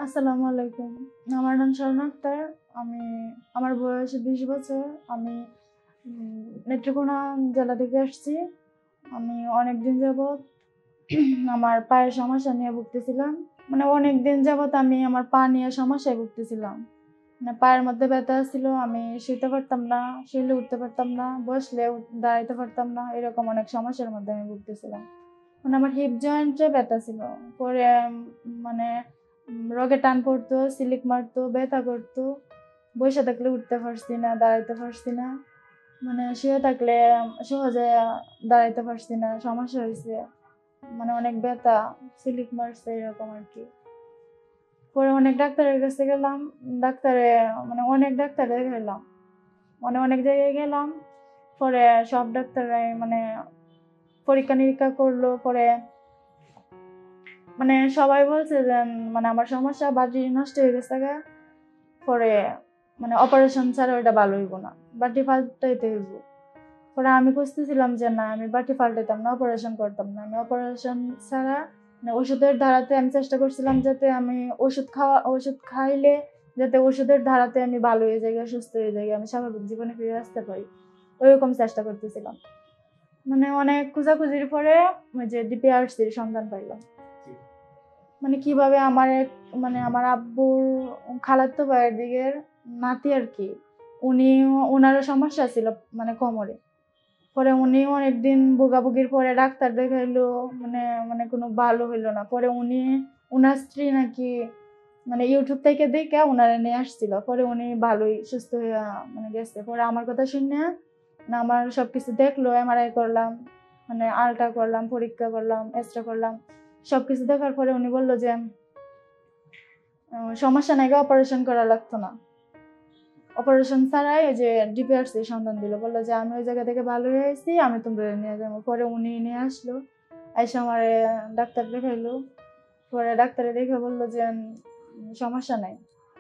আসসালামু আলাইকুম। আমার নাম শারমিন আক্তার। আমি আমার বয়স 20 বছর। আমি নেত্রকোনা জেলা থেকে আসছি। আমি অনেকদিন যাবৎ আমার পায়ের সমস্যা নিয়ে ভুগতেছিলাম। অনেকদিন যাবৎ আমি আমার পা নিয়ে সমস্যায় ভুগতেছিলাম। পায়ের মধ্যে ব্যথা ছিল, আমি শুইতে পারতাম না, শুইলে উঠতে পারতাম না, বসলে দাঁড়াইতে পারতাম না, এরকম অনেক সমস্যার মধ্যে আমি ভুগতেছিলাম। আমার হিপ জয়েন্টে ব্যথা ছিল। পরে মানে রগে টান পড়তো, সিলিক মারতো, ব্যথা করতো। বসে থাকলে উঠতে পারছি না, দাঁড়াইতে পারছি না, শুয়ে থাকলে সহজে দাঁড়াইতে পারছি না, সমস্যা হয়েছে। অনেক ব্যথা, সিলিক মারছে, এরকম আর কি। পরে অনেক ডাক্তারের কাছে গেলাম, অনেক ডাক্তার দেখাইলাম, অনেক জায়গায় গেলাম। পরে সব ডাক্তাররাই পরীক্ষা নিরীক্ষা করলো। পরে সবাই বলছে যে আমার সমস্যা বাটি নষ্ট হয়ে গেছে। পরে অপারেশন ছাড়া ওইটা ভালো হইব না, বাটি পাল্টাইতে হইব। পরে আমি বুঝতেছিলাম যে না, আমি বাটি পাল্টাইতাম না, অপারেশন করতাম না। আমি অপারেশন ছাড়া ওষুধের ধারাতে আমি চেষ্টা করছিলাম, যাতে আমি ওষুধ খাইলে যাতে ওষুধের ধারাতে আমি ভালো হয়ে যাই, সুস্থ হয়ে যাই, আমি স্বাভাবিক জীবনে ফিরে আসতে পারি, ওইরকম চেষ্টা করতেছিলাম। অনেক খোঁজাখুঁজির পরে ওই যে ডিপিআরসির সন্ধান পাইলাম। কিভাবে আমার আব্বুর খালাতো ভাইয়ের দিকের নাতি আর কি, ওনারও সমস্যা ছিল কোমরে। পরে উনি অনেকদিন ভোগাভুগির পরে ডাক্তার দেখাইলো, কোনো ভালো হইলো না। পরে উনার স্ত্রী নাকি ইউটিউব থেকে দেখে ওনারা নিয়ে আসছিল। পরে উনি ভালোই সুস্থ হয়ে গেছে। পরে আমার কথা শুনে আমার সবকিছু দেখলো, এমআরআই করলাম, আলট্রা করলাম, পরীক্ষা করলাম, এক্সরে করলাম। সবকিছু দেখার পরে উনি বললো যে সমস্যা নাই, অপারেশন করা লাগতো না। অপারেশন ছাড়াই ওই যে ডিপিআরসি সন্ধান দিল, বললো যে আমি ওই জায়গা থেকে ভালো হয়ে আসছি, আমি তোমরা নিয়ে যাবো। পরে উনি নিয়ে আসলো, এসে আমার ডাক্তার দেখাইলো। পরে ডাক্তারে দেখে বললো যে সমস্যা নাই।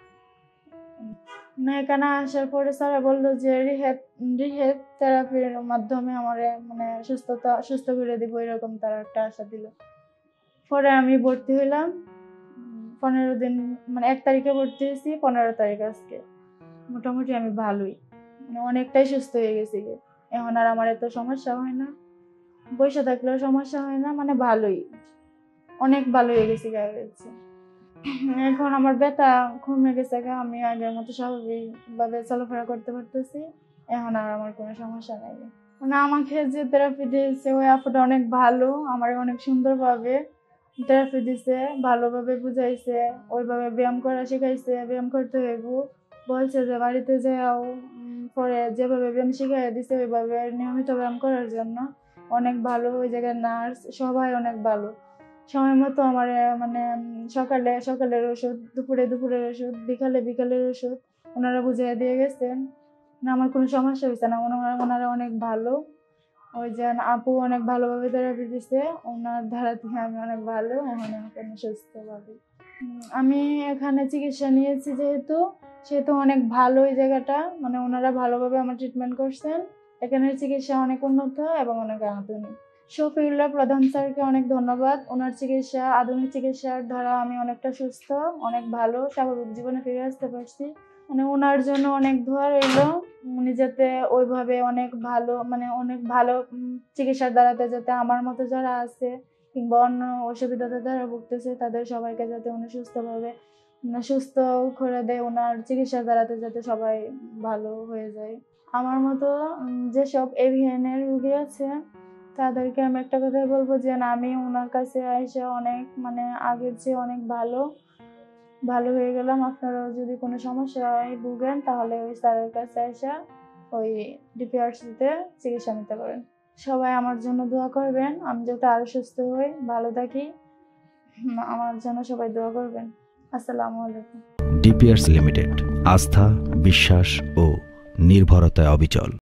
এখানে আসার পরে স্যারা বললো যে রিহেব থেরাপির মাধ্যমে আমার সুস্থ করে দিব, এরকম তারা একটা আশা দিল। পরে আমি ভর্তি হইলাম 15 দিন, 1 তারিখে ভর্তি হয়েছি, 15 তারিখ আজকে। মোটামুটি আমি ভালোই, অনেকটাই সুস্থ হয়ে গেছি। এখন আর আমার এত সমস্যা হয় না, বসে থাকলেও সমস্যা হয় না, ভালোই, অনেক ভালো হয়ে গেছি। এখন আমার ব্যথা কমে গেছে, আমি আগের মতো স্বাভাবিক ভাবে চলাফেরা করতে পারতেছি। এখন আর আমার কোনো সমস্যা নাই। আমাকে যে থেরাপি দিয়েছে ওই আপুটা অনেক ভালো, আমার অনেক সুন্দরভাবে থেরাপি দিছে, ভালোভাবে বুঝাইছে, ওইভাবে ব্যায়াম করা শিখাইছে, ব্যায়াম করতে হইব বলছে যে বাড়িতে যাও। পরে যেভাবে ব্যায়াম শিখাই দিছে ওইভাবে নিয়মিত ব্যায়াম করার জন্য। অনেক ভালো, ওই জায়গায় নার্স সবাই অনেক ভালো। সময় মতো আমার সকালের ওষুধ, দুপুরের ওষুধ, বিকালের ওষুধ ওনারা বুঝিয়ে দিয়ে গেছেন। আমার কোনো সমস্যা হয়েছে না, ওনারা অনেক ভালো। ওই যে আপু অনেক ভালোভাবে থেরাপি দিচ্ছে, ওনার ধারা থেকে আমি অনেক ভালো, এখন সুস্থভাবে। আমি এখানে চিকিৎসা নিয়েছি সেহেতু অনেক ভালো এই জায়গাটা, ওনারা ভালোভাবে আমার ট্রিটমেন্ট করছেন। এখানের চিকিৎসা অনেক উন্নত এবং অনেক আধুনিক। শফিউল্লাহ প্রধান স্যারকে অনেক ধন্যবাদ। ওনার চিকিৎসা, আধুনিক চিকিৎসার দ্বারা আমি অনেকটা সুস্থ, অনেক ভালো, স্বাভাবিক জীবনে ফিরে আসতে পারছি। ওনার জন্য অনেক দোয়া রইল, উনি যাতে ওইভাবে অনেক ভালো চিকিৎসার দ্বারাতে যাতে আমার মতো যারা আছে কিংবা অন্য অসুবিধাতে যারা ভুগতেছে তাদের সবাইকে যাতে উনি সুস্থভাবে সুস্থ করে দেয়, ওনার চিকিৎসার দ্বারাতে যাতে সবাই ভালো হয়ে যায়। আমার মতো যেসব এভিএনের রোগী আছে তাদেরকে আমি একটা কথাই বলবো যে আমি ওনার কাছে এসে অনেক আগের চেয়ে অনেক ভালো হয়ে গেলাম। আপনারাও যদি কোনো সমস্যায় ভুগেন তাহলে ওই স্যারের কাছে এসে ওই ডিপিআরসিতে চিকিৎসা নিতে পারেন। সবাই আমার জন্য দোয়া করবেন, আমি যাতে আরো সুস্থ হই, ভালো থাকি, আমার জন্য সবাই দোয়া করবেন। আসসালামু আলাইকুম। ডিপিআরসি লিমিটেড, আস্থা, বিশ্বাস ও নির্ভরতায় অবিচল।